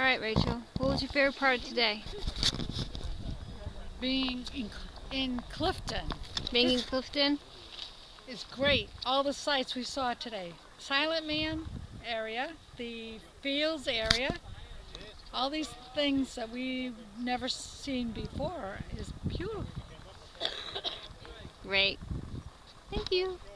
All right, Rachel. What was your favorite part of today? Being in Clifton. Being in Clifton? It's great. All the sights we saw today. Silent Man area, the Fields area, all these things that we've never seen before is beautiful. Great. Thank you.